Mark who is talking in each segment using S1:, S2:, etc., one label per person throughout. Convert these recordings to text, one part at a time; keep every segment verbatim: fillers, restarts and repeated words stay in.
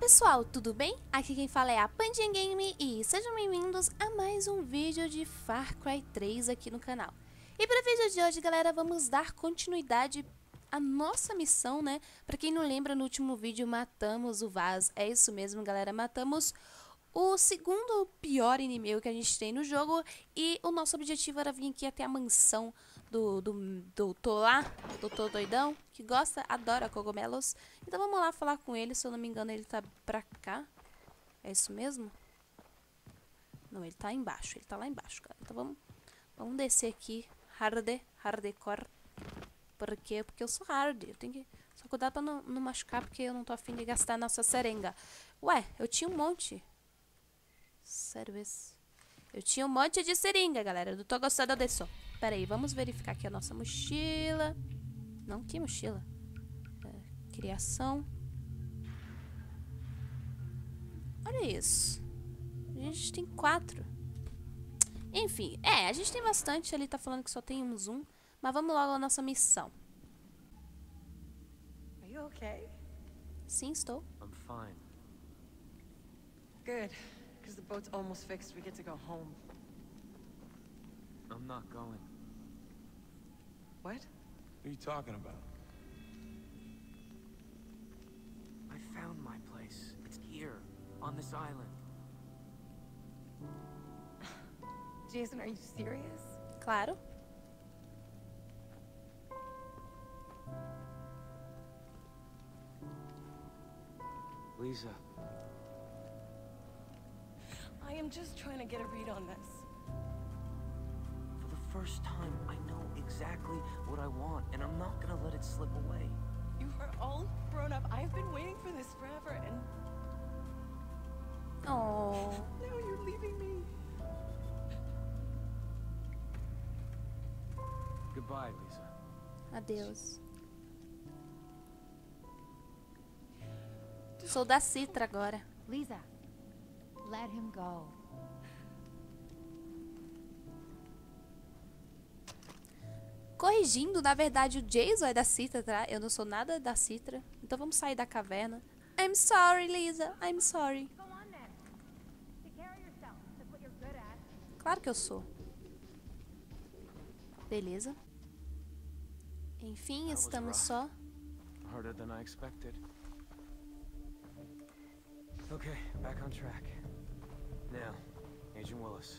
S1: pessoal, tudo bem? Aqui quem fala é a Pandinha Game e sejam bem-vindos a mais um vídeo de Far Cry três aqui no canal. E para o vídeo de hoje, galera, vamos dar continuidade à nossa missão, né? Para quem não lembra, no último vídeo matamos o Vaz. É isso mesmo, galera, matamos o segundo pior inimigo que a gente tem no jogo e o nosso objetivo era vir aqui até a mansão do, do doutor lá, doutor doidão, que gosta, adora cogumelos. Então vamos lá falar com ele, se eu não me engano ele tá pra cá. É isso mesmo? Não, ele tá embaixo, ele tá lá embaixo, cara. Então vamos, vamos descer aqui, hard, hardcore. Por quê? Porque eu sou hard, eu tenho que... Só cuidar pra não, não machucar, porque eu não tô afim de gastar a nossa seringa. Ué, eu tinha um monte. Sério isso? Eu tinha um monte de seringa, galera. Eu tô gostando disso. Pera aí, vamos verificar aqui a nossa mochila. Não, que mochila? É, criação. Olha isso. A gente tem quatro. Enfim, é, a gente tem bastante. Ali tá falando que só tem uns um. Mas vamos logo à nossa missão.
S2: Are you okay?
S1: Sim, estou.
S3: I'm fine.
S2: Good, because the boat's almost fixed. We get to go home.
S3: I'm not going.
S2: What?
S4: What are you talking about?
S3: I found my place. It's here, on this island.
S2: Jason, are you serious?
S1: Claro.
S3: Lisa,
S2: I am just trying to get a read on this.
S3: for the first time, I know exactly what I want, and I'm not gonna let it slip away.
S2: You are all grown up. I've been waiting for this forever, and
S1: Oh.
S2: now you're leaving me.
S3: Goodbye, Lisa.
S1: Adeus. Sou da Citra agora.
S5: Lisa, let him go.
S1: Corrigindo, na verdade o Jason é da Citra, tá? Eu não sou nada da Citra. Então vamos sair da caverna. I'm sorry, Lisa. I'm sorry. Claro que eu sou. Beleza. Enfim, estamos só.
S3: Harder than I expected. Okay, back on track. Now, Agent Willis.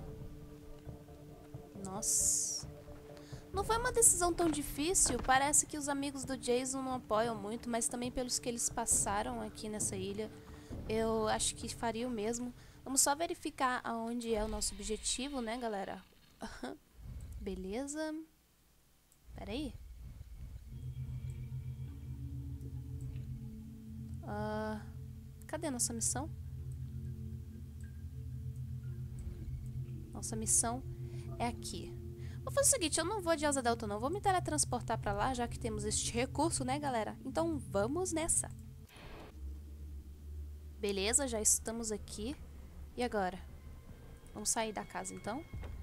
S1: Nossa. Não foi uma decisão tão difícil. Parece que os amigos do Jason não apoiam muito, mas também pelos que eles passaram aqui nessa ilha, eu acho que faria o mesmo. Vamos só verificar aonde é o nosso objetivo, né, galera? Beleza. Pera aí. Uh, cadê a nossa missão? Nossa missão é aqui. Vou fazer o seguinte, eu não vou de Asa Delta não, vou me teletransportar pra lá, já que temos este recurso, né, galera? Então vamos nessa. Beleza, já estamos aqui. E agora? Vamos sair da casa, então?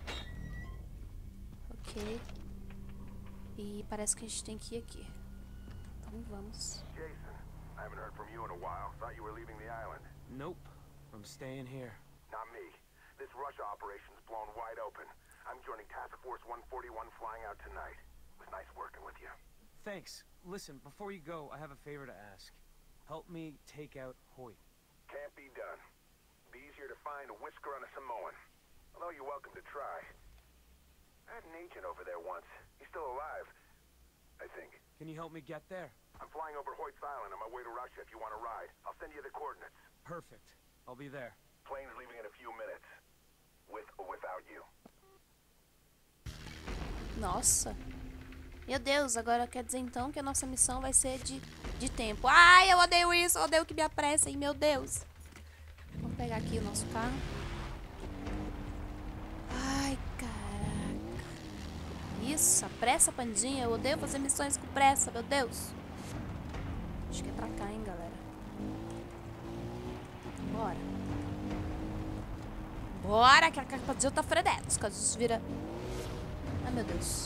S1: Ok. E parece que a gente tem que ir aqui. Então vamos.
S6: Jason, I haven't heard from you in a while. Thought you were leaving the island.
S3: Nope, I'm staying here.
S6: Not me. This Russia operation's blown wide open. I'm joining Task Force one forty-one flying out tonight. It was nice working with you.
S3: Thanks. Listen, before you go, I have a favor to ask. Help me take out Hoyt.
S6: Can't be done. Be easier to find a whisker on a Samoan. Although you're welcome to try. I had an agent over there once. He's still alive, I think.
S3: Can you help me get there?
S6: I'm flying over Hoyt's Island on my way to Russia if you want to ride. I'll send you the coordinates.
S3: Perfect. I'll be there.
S6: Plane's leaving in a few minutes. With or without you.
S1: Nossa. Meu Deus, agora quer dizer então que a nossa missão vai ser de, de tempo. Ai, eu odeio isso, eu odeio que me apressem, meu Deus. Vamos pegar aqui o nosso carro. Ai, caraca. Isso, apressa, Pandinha. Eu odeio fazer missões com pressa, meu Deus. Acho que é pra cá, hein, galera. Bora. Bora, que a Pandinha tá frenética. Isso vira... Ai, meu Deus.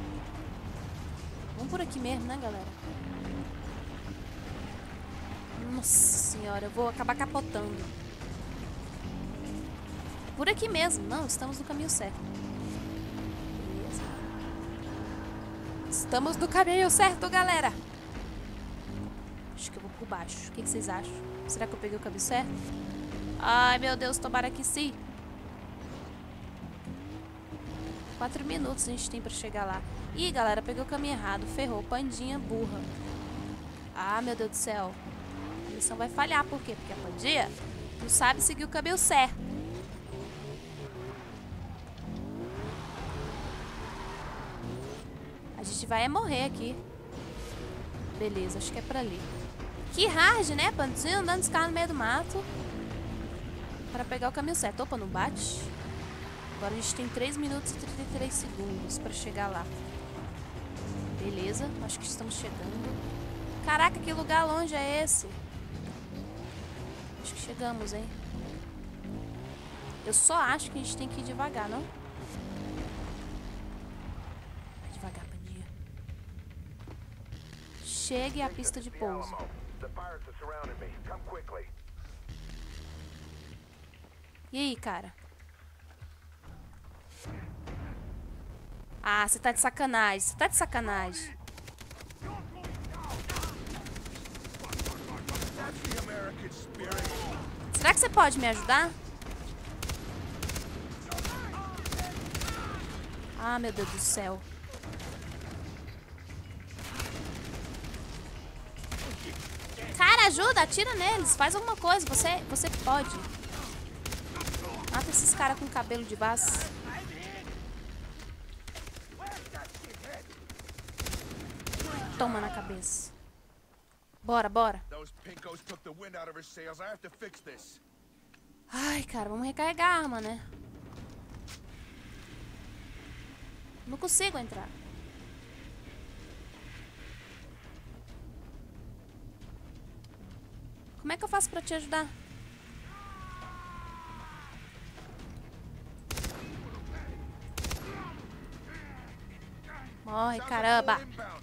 S1: Vamos por aqui mesmo, né, galera? Nossa senhora, eu vou acabar capotando. Por aqui mesmo. Não, estamos no caminho certo. Beleza. Estamos no caminho certo, galera. Acho que eu vou por baixo. O que, que vocês acham? Será que eu peguei o caminho certo? Ai, meu Deus, tomara que sim. Quatro minutos a gente tem pra chegar lá. Ih, galera, peguei o caminho errado. Ferrou. Pandinha burra. Ah, meu Deus do céu. A missão vai falhar. Por quê? Porque a Pandinha não sabe seguir o caminho certo. A gente vai é morrer aqui. Beleza, acho que é pra ali. Que hard, né, Pandinha? Andando de carro no meio do mato. Para pegar o caminho certo. Opa, não bate. Agora a gente tem três minutos e trinta e três segundos pra chegar lá. Beleza, acho que estamos chegando. Caraca, que lugar longe é esse? Acho que chegamos, hein? Eu só acho que a gente tem que ir devagar, não? Vai devagar, Pandinha. Chegue à pista de pouso. E aí, cara? Ah, você tá de sacanagem. Você tá de sacanagem. Será que você pode me ajudar? Ah, meu Deus do céu. Cara, ajuda, atira neles. Faz alguma coisa. Você, você pode. Mata esses caras com cabelo de baço. Toma na cabeça. Bora, bora. Ai, cara, vamos recarregar a arma, né? Não consigo entrar. Como é que eu faço pra te ajudar? Morre, caramba.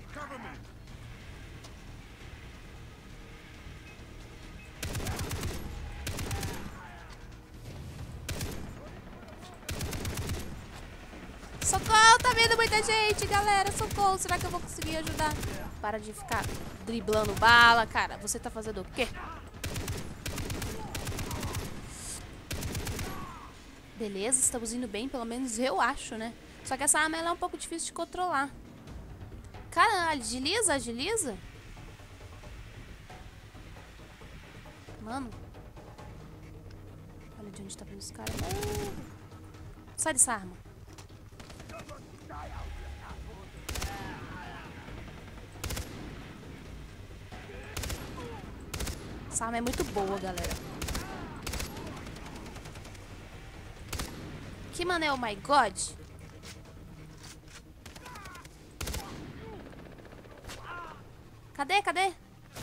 S1: Socorro, tá vindo muita gente, galera. Socorro, será que eu vou conseguir ajudar? Para de ficar driblando bala, cara. Você tá fazendo o quê? Beleza, estamos indo bem, pelo menos eu acho, né? Só que essa arma ela é um pouco difícil de controlar. Cara, agiliza, agiliza. Mano. Olha de onde tá vindo os caras. Uh. Sai dessa arma. Essa arma é muito boa, galera. Que mano é o My God? Cadê? Cadê?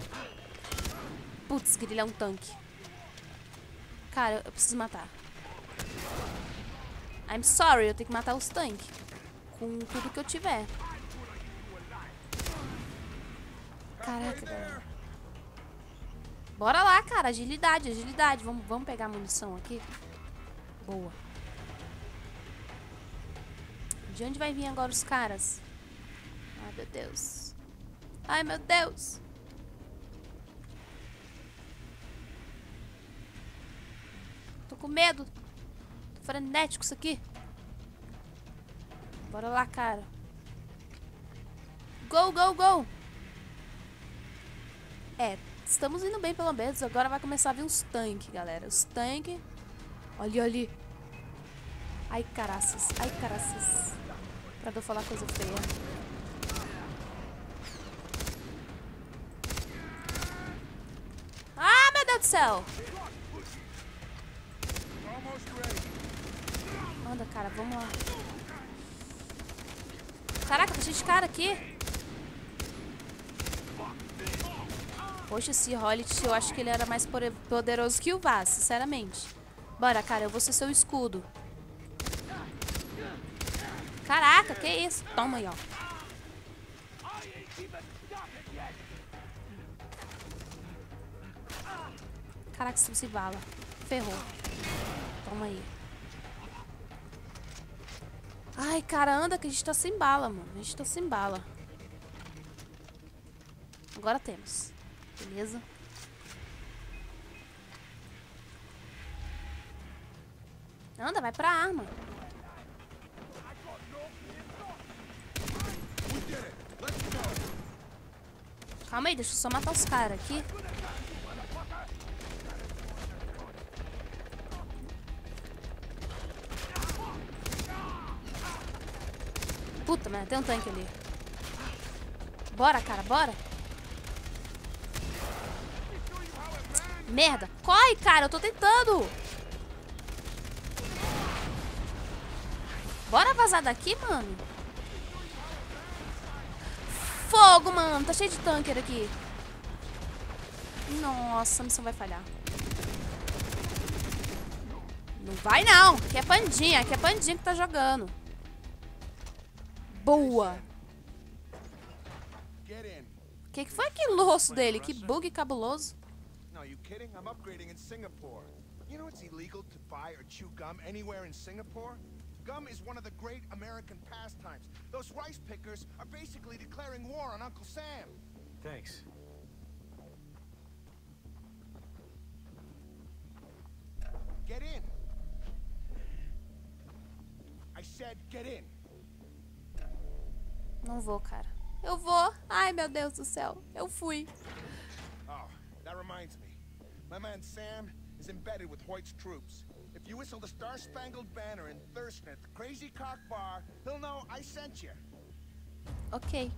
S1: Putz, grilo é um tanque. Cara, eu preciso matar. I'm sorry, eu tenho que matar os tanques. Com tudo que eu tiver. Caraca, galera. Bora lá, cara. Agilidade, agilidade. Vamos, vamos pegar a munição aqui. Boa. De onde vai vir agora os caras? Ai, meu Deus. Ai, meu Deus. Tô com medo. Tô frenético isso aqui. Bora lá, cara. Go, go, go. É, estamos indo bem pelo menos. Agora vai começar a vir uns tanques, galera. Os tanques. Olha ali. Ai, caraças. Ai, caraças. Pra não falar coisa feia. Ah, meu Deus do céu. Anda, cara, vamos lá. Caraca, tá cheio de cara aqui. Poxa, esse Hollit, eu acho que ele era mais poderoso que o Vaz, sinceramente. Bora, cara, eu vou ser seu escudo. Caraca, que isso? Toma aí, ó. Caraca, isso se bala. Ferrou. Toma aí. Ai, cara, anda que a gente tá sem bala, mano. A gente tá sem bala. Agora temos. Beleza? Anda, vai pra arma. Calma aí, deixa eu só matar os caras aqui. Puta, mas tem um tanque ali. Bora, cara, bora. Merda. Corre, cara, eu tô tentando. Bora vazar daqui, mano. Fogo, mano. Tá cheio de tanker aqui. Nossa, a missão vai falhar. Não vai, não. Aqui é pandinha. Aqui é pandinha que tá jogando. Boa. O que, que foi aquele osso dele? Que bug cabuloso.
S4: No, you kidding? I'm upgrading in Singapore. You know it's illegal to buy or chew gum anywhere in Singapore? Gum is one of the great American pastimes. Those rice pickers are basically declaring war on Uncle Sam.
S3: Thanks.
S4: Get in. I said get in.
S1: Não vou, cara. Eu vou. Ai, meu Deus do céu. Eu fui.
S4: Oh, that reminds me. My man Sam is embedded with Hoyt's troops. If you whistle the Star-Spangled Banner in Thurston at the Crazy Cock Bar, he'll know I sent you.
S1: Ok.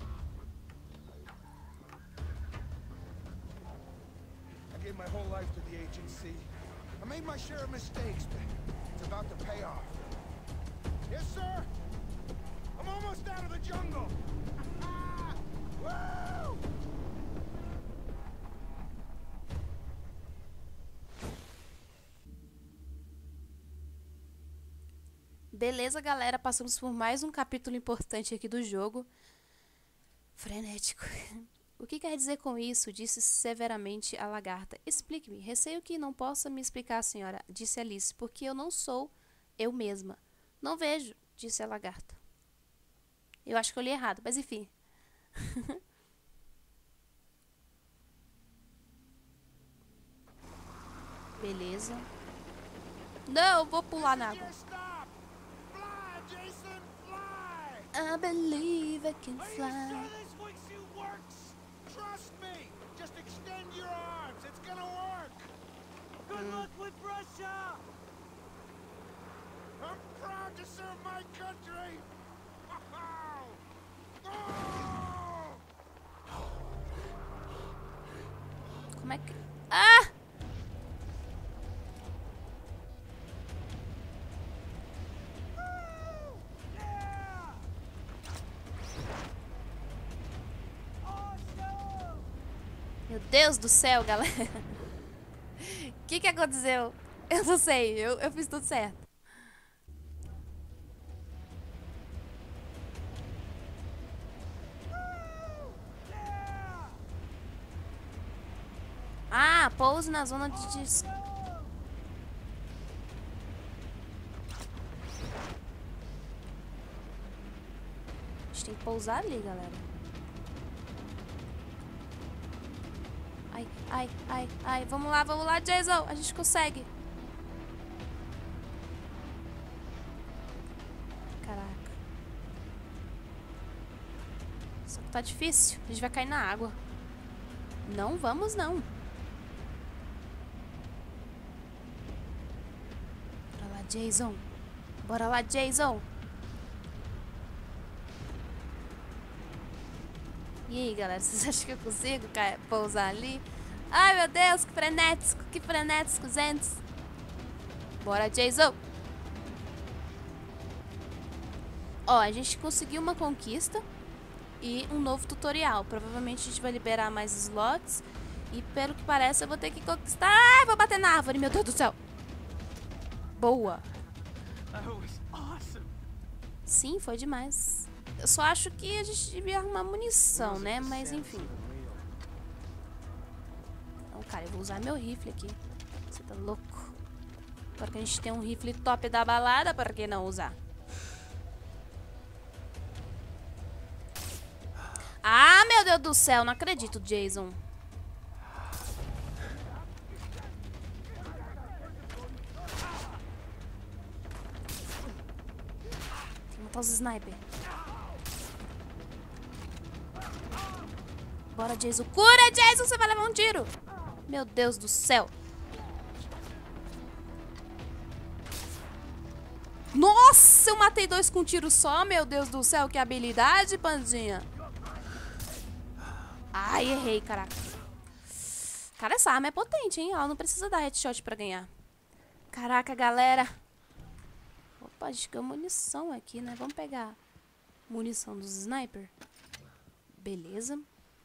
S4: I gave my whole life to the agency. I made my share of mistakes, but it's about to pay off. Yes, sir? I'm almost out of the jungle! Woo!
S1: Beleza, galera. Passamos por mais um capítulo importante aqui do jogo. Frenético. O que quer dizer com isso? Disse severamente a lagarta. Explique-me. Receio que não possa me explicar, senhora, disse Alice, porque eu não sou eu mesma. Não vejo, disse a lagarta. Eu acho que eu li errado, mas enfim. Beleza. Não, vou pular na água. I believe I can fly.
S4: Trust me. Just extend your arms. It's gonna work. Good luck with Russia. I'm proud to serve my country.
S1: Como é que... Ah! Meu Deus do céu, galera. O que que aconteceu? Eu não sei, eu, eu fiz tudo certo. Ah, pouse na zona de dis... A gente tem que pousar ali, galera. Ai, ai, ai, ai. Vamos lá, vamos lá, Jason. A gente consegue. Caraca. Só que tá difícil. A gente vai cair na água. Não vamos, não. Bora lá, Jason. Bora lá, Jason. E aí, galera, vocês acham que eu consigo pousar ali? Ai, meu Deus, que frenético, que frenético, gente. Bora, Jason. Ó, a gente conseguiu uma conquista e um novo tutorial. Provavelmente a gente vai liberar mais slots. E pelo que parece eu vou ter que conquistar... Ai, vou bater na árvore, meu Deus do céu. Boa. Sim, foi demais. Eu só acho que a gente devia arrumar munição, né? Mas enfim. Então cara. Eu vou usar meu rifle aqui. Você tá louco? Agora que a gente tem um rifle top da balada, por que não usar? Ah, meu Deus do céu. Não acredito, Jason. Tem que matar os sniper. Bora, Jason. Cura, Jason. Você vai levar um tiro. Meu Deus do céu. Nossa, eu matei dois com um tiro só. Meu Deus do céu, que habilidade, Pandinha. Ai, errei, caraca. Cara, essa arma é potente, hein? Ela não precisa dar headshot pra ganhar. Caraca, galera. Opa, acho que é munição aqui, né? Vamos pegar munição dos sniper. Beleza.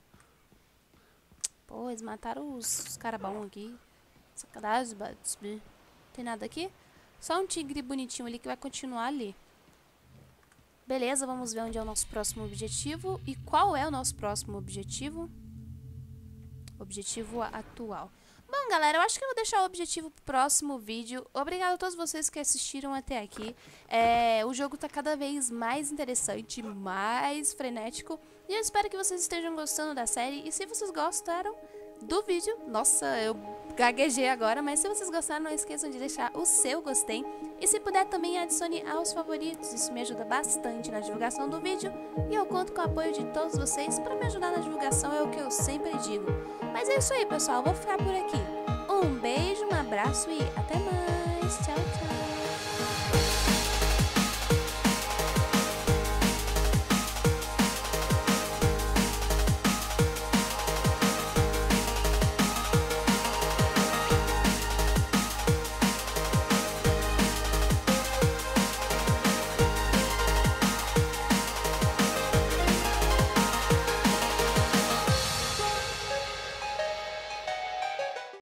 S1: Pô, eles mataram os, os caras bons aqui. Sacanagem, não tem nada aqui? Só um tigre bonitinho ali que vai continuar ali. Beleza, vamos ver onde é o nosso próximo objetivo. E qual é o nosso próximo objetivo? Objetivo atual. Bom, galera, eu acho que eu vou deixar o objetivo pro próximo vídeo. Obrigado a todos vocês que assistiram até aqui. É, o jogo tá cada vez mais interessante, mais frenético. E eu espero que vocês estejam gostando da série. E se vocês gostaram do vídeo... Nossa, eu gaguejei agora. Mas se vocês gostaram, não esqueçam de deixar o seu gostei. E se puder, também adicione aos favoritos. Isso me ajuda bastante na divulgação do vídeo. E eu conto com o apoio de todos vocês para me ajudar na divulgação, é o que eu sempre digo. Mas é isso aí, pessoal. Vou ficar por aqui. Um beijo, um abraço e até mais. Tchau, tchau.